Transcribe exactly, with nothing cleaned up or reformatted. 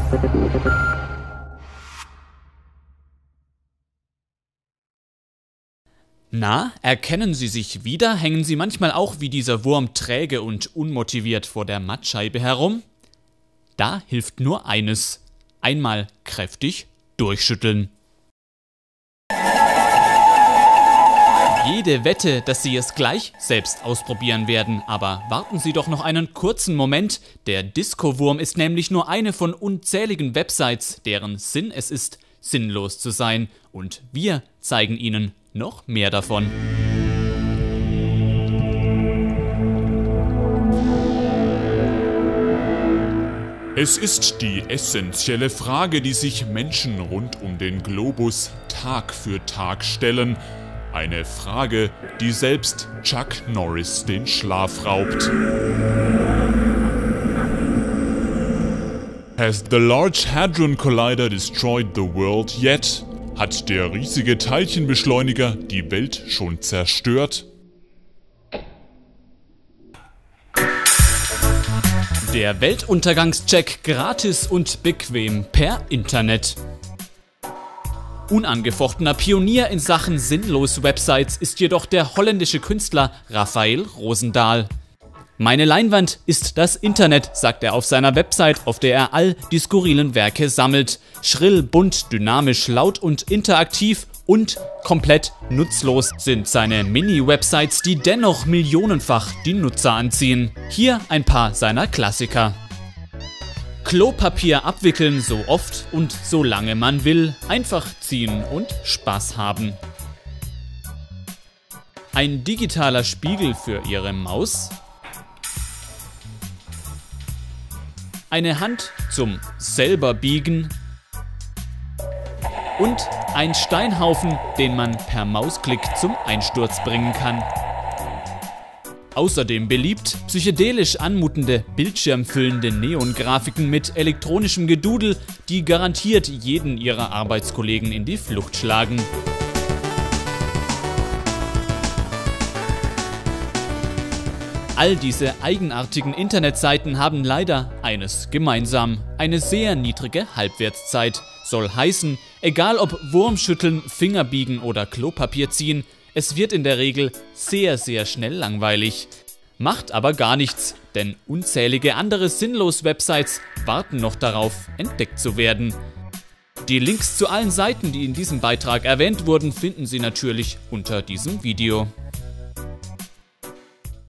Na, erkennen Sie sich wieder? Hängen Sie manchmal auch wie dieser Wurm träge und unmotiviert vor der Mattscheibe herum? Da hilft nur eines: einmal kräftig durchschütteln. Jede Wette, dass Sie es gleich selbst ausprobieren werden, aber warten Sie doch noch einen kurzen Moment. Der Disco-Wurm ist nämlich nur eine von unzähligen Websites, deren Sinn es ist, sinnlos zu sein, und wir zeigen Ihnen noch mehr davon. Es ist die essentielle Frage, die sich Menschen rund um den Globus Tag für Tag stellen. Eine Frage, die selbst Chuck Norris den Schlaf raubt. Has the Large Hadron Collider destroyed the world yet? Hat der riesige Teilchenbeschleuniger die Welt schon zerstört? Der Weltuntergangscheck gratis und bequem per Internet. Unangefochtener Pionier in Sachen Sinnlos-Websites ist jedoch der holländische Künstler Raphael Rosendahl. Meine Leinwand ist das Internet, sagt er auf seiner Website, auf der er all die skurrilen Werke sammelt. Schrill, bunt, dynamisch, laut und interaktiv und komplett nutzlos sind seine Mini-Websites, die dennoch millionenfach die Nutzer anziehen. Hier ein paar seiner Klassiker. Klopapier abwickeln so oft und so lange man will, einfach ziehen und Spaß haben. Ein digitaler Spiegel für Ihre Maus. Eine Hand zum selber biegen und ein Steinhaufen, den man per Mausklick zum Einsturz bringen kann. Außerdem beliebt psychedelisch anmutende, bildschirmfüllende Neongrafiken mit elektronischem Gedudel, die garantiert jeden Ihrer Arbeitskollegen in die Flucht schlagen. All diese eigenartigen Internetseiten haben leider eines gemeinsam: eine sehr niedrige Halbwertszeit. Soll heißen, egal ob Wurmschütteln, Fingerbiegen oder Klopapier ziehen, es wird in der Regel sehr, sehr schnell langweilig. Macht aber gar nichts, denn unzählige andere Sinnlos-Websites warten noch darauf, entdeckt zu werden. Die Links zu allen Seiten, die in diesem Beitrag erwähnt wurden, finden Sie natürlich unter diesem Video.